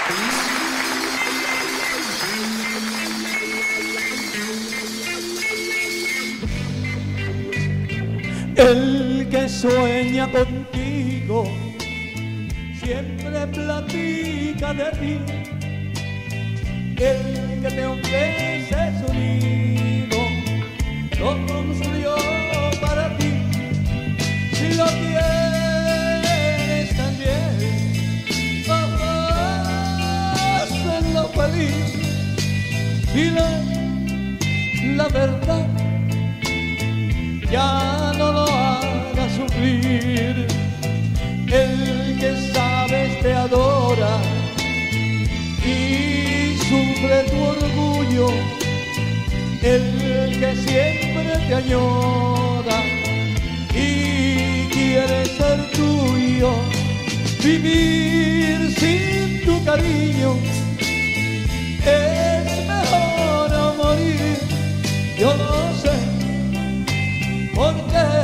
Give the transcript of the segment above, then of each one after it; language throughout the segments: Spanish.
El que sueña contigo siempre platica de ti. El que te ofrece su nido lo construyó para ti. Si lo tienes también, hazlo feliz. Dile la verdad, ya no lo hagas sufrir. El que sabes te adora y sufre tu orgullo. El que siempre te añora y quiere ser tuyo. Vivir sin tu cariño es mejor no morir. Yo no sé porque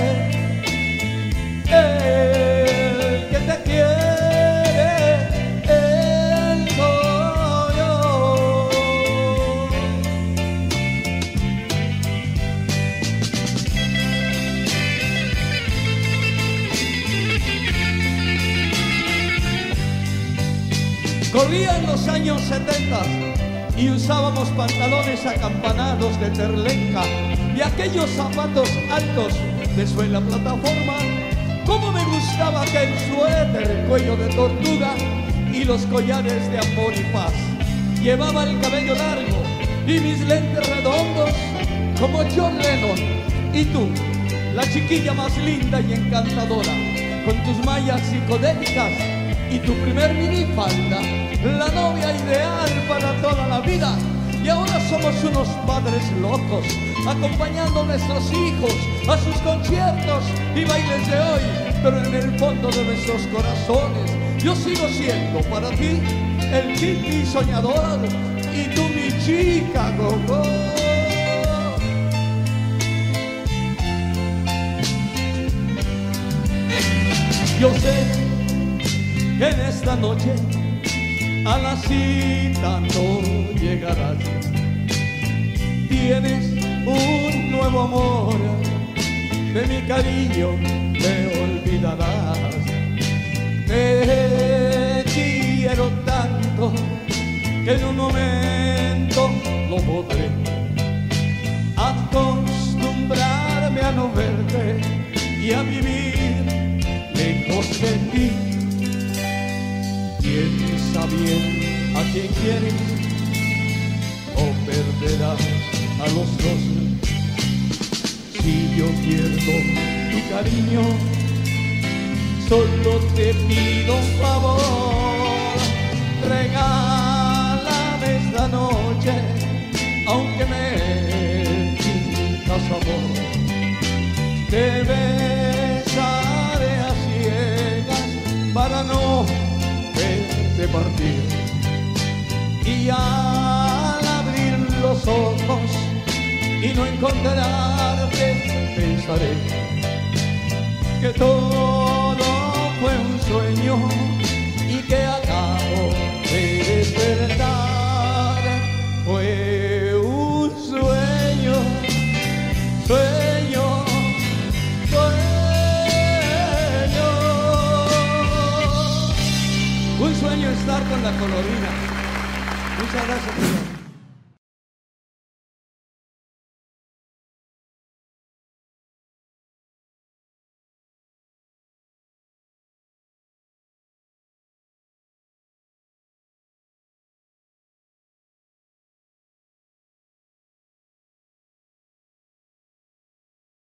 el que te quiere, él soy yo. Corrían los años 70 y usábamos pantalones acampanados de terlenca y aquellos zapatos altos de suela plataforma. Cómo me gustaba aquel suéter, cuello de tortuga y los collares de amor y paz. Llevaba el cabello largo y mis lentes redondos como John Lennon. Y tú, la chiquilla más linda y encantadora, con tus mallas psicodélicas y tu primer minifalda, la novia ideal para toda la vida. Y ahora somos unos padres locos, acompañando a nuestros hijos a sus conciertos y bailes de hoy. Pero en el fondo de nuestros corazones yo sigo siendo para ti el hippie soñador y tú mi chica go-go. Yo sé que en esta noche a la cita no llegarás. Tienes un nuevo amor, de mi cariño te olvidarás. Te quiero tanto que en un momento no podré acostumbrarme a no verte y a vivir lejos de ti. Piensa bien a quien quieres o perderás a los dos. Si yo pierdo tu cariño, solo te pido un favor. Regálame esta noche, aunque me quitas amor. Te besaré a ciegas para no de partir, y al abrir los ojos y no encontrarte, pensaré que todo fue un sueño y que acabo de despertar. Fue un sueño, sueño, un sueño estar con la colorina. Muchas gracias, señor.